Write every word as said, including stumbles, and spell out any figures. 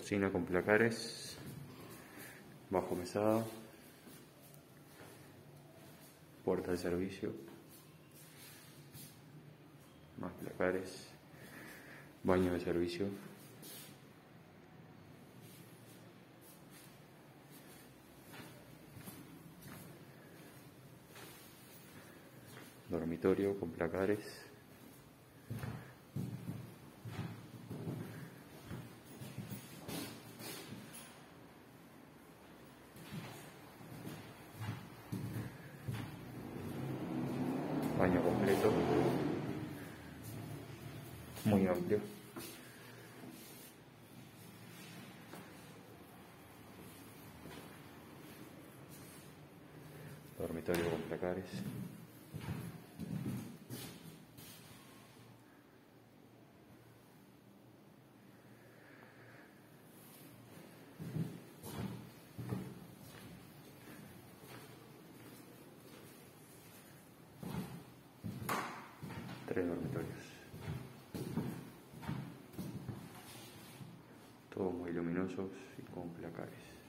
Cocina con placares, bajo mesada, puerta de servicio, más placares, baño de servicio, dormitorio con placares, baño completo, muy amplio, dormitorio con placares, tres dormitorios, todos muy luminosos y con placares.